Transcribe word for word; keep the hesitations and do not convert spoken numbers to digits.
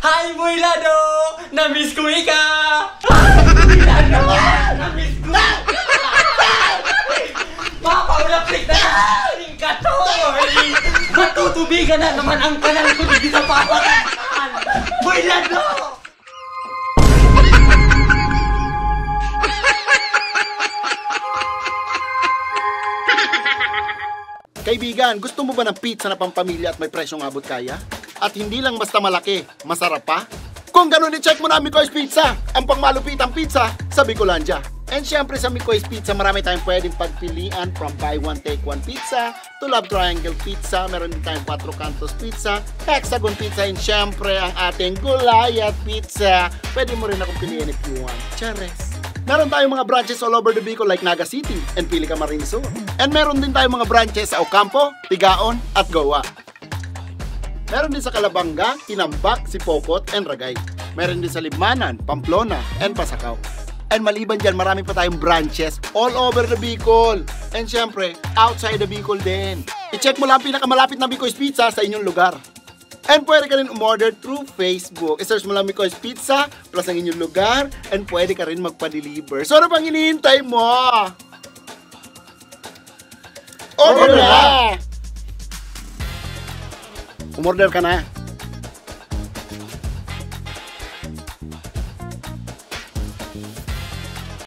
Hi, Boy Lado! Na-miss ko ika! Boy Lado! Na-miss ko! Papaulaplik na natin ka to! Matutubigan na naman ang kanal ko dito sa papakatan! Boy Lado! Kaibigan, gusto mo ba ng pizza na pampamilya at may presyong abot kaya? At hindi lang basta malaki, masarap pa? Kung ganun, i-check mo na Mikoy's Pizza, ang pangmalupitang pizza sa Bicolandia. And syempre sa Mikoy's Pizza, marami tayong pwedeng pagpilian from buy one take one pizza to love triangle pizza, meron din tayong quattro cantos pizza, hexagon pizza, and syempre ang ating gulayat pizza. Pwede mo rin akong piliin if you want. Chares! Meron tayong mga branches all over the Bicol like Naga City and Pili Camarines Sur. And meron din tayong mga branches sa Ocampo, Tigaon at Goa. Meron din sa Calabanga, Tinambak, Sipokot, and Ragay. Meron din sa Libmanan, Pamplona, and Pasacao. And maliban dyan, marami pa tayong branches all over the Bicol. And syempre, outside the Bicol din. I-check mo lang pinakamalapit na Mikoy's Pizza sa inyong lugar. And pwede ka rin umorder through Facebook. I-search mo lang Mikoy's Pizza plus ang inyong lugar and pwede ka rin magpa-deliver. So ano pang hinihintay mo? Order na! Umorder ka na.